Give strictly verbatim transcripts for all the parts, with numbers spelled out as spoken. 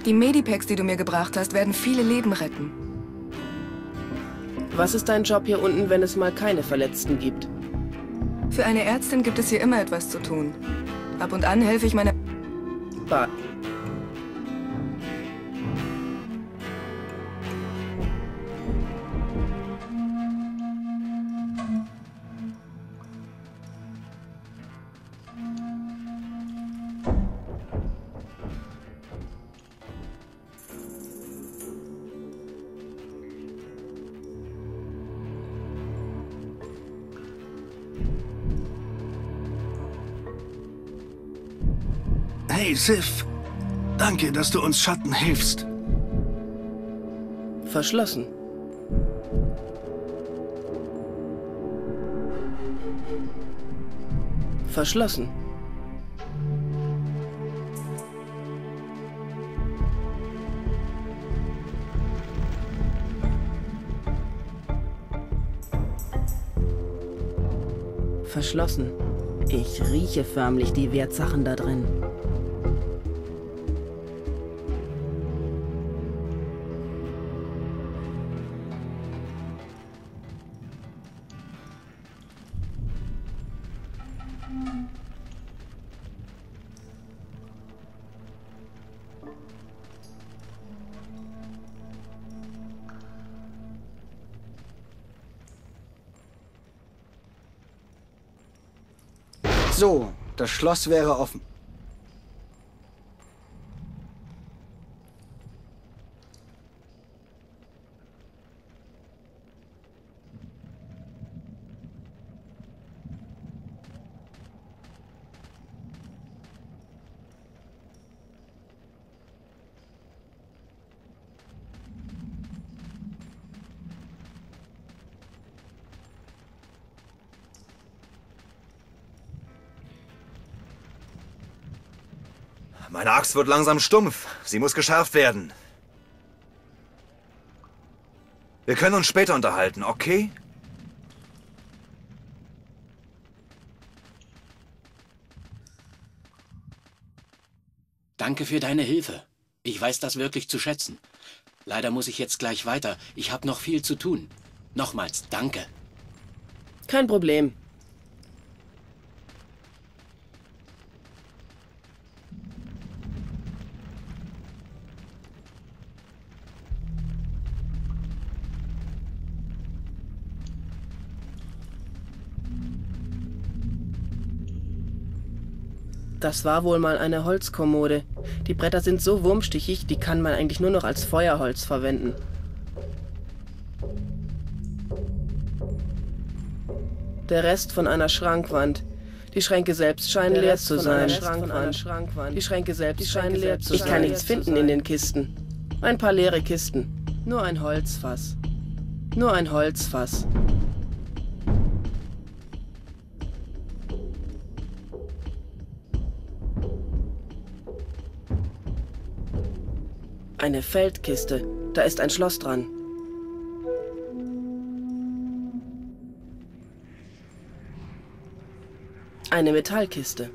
Die Medipacks, die du mir gebracht hast, werden viele Leben retten. Was ist dein Job hier unten, wenn es mal keine Verletzten gibt? Für eine Ärztin gibt es hier immer etwas zu tun. Ab und an helfe ich meiner... Ba Hey, Sif. Danke, dass du uns Schatten hilfst. Verschlossen. Verschlossen. Verschlossen. Ich rieche förmlich die Wertsachen da drin. So, das Schloss wäre offen. Meine Axt wird langsam stumpf. Sie muss geschärft werden. Wir können uns später unterhalten, okay? Danke für deine Hilfe. Ich weiß das wirklich zu schätzen. Leider muss ich jetzt gleich weiter. Ich habe noch viel zu tun. Nochmals, danke. Kein Problem. Das war wohl mal eine Holzkommode. Die Bretter sind so wurmstichig, die kann man eigentlich nur noch als Feuerholz verwenden. Der Rest von einer Schrankwand. Die Schränke selbst scheinen leer zu sein. Die Schränke selbst scheinen leer zu sein. Ich kann nichts finden in den Kisten. Ein paar leere Kisten. Nur ein Holzfass. Nur ein Holzfass. Eine Feldkiste. Da ist ein Schloss dran. Eine Metallkiste.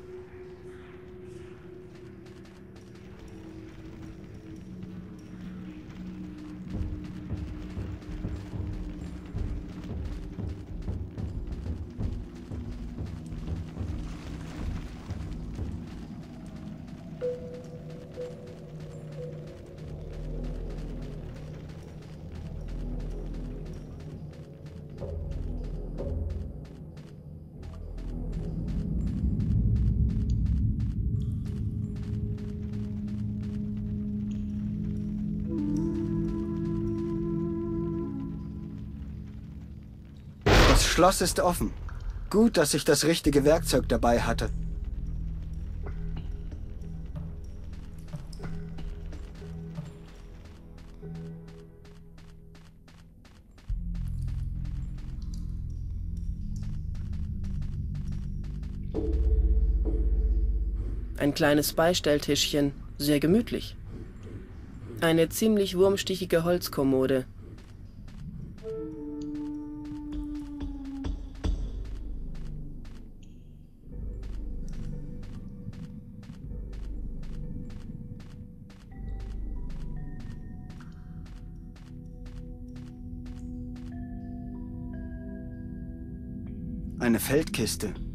Das Schloss ist offen. Gut, dass ich das richtige Werkzeug dabei hatte. Ein kleines Beistelltischchen, sehr gemütlich. Eine ziemlich wurmstichige Holzkommode. Eine Feldkiste.